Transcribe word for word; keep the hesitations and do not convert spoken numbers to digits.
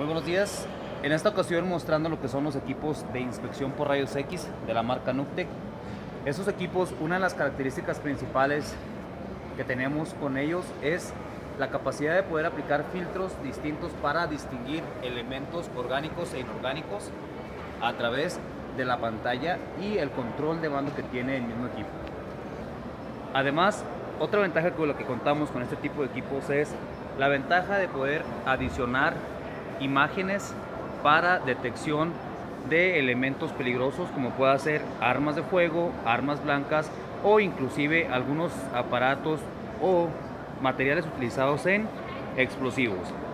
Muy buenos días. En esta ocasión mostrando lo que son los equipos de inspección por rayos X de la marca Nuptec. Esos equipos, una de las características principales que tenemos con ellos es la capacidad de poder aplicar filtros distintos para distinguir elementos orgánicos e inorgánicos a través de la pantalla y el control de mando que tiene el mismo equipo. Además, otra ventaja con la que contamos con este tipo de equipos es la ventaja de poder adicionar imágenes para detección de elementos peligrosos, como pueda ser armas de fuego, armas blancas o inclusive algunos aparatos o materiales utilizados en explosivos.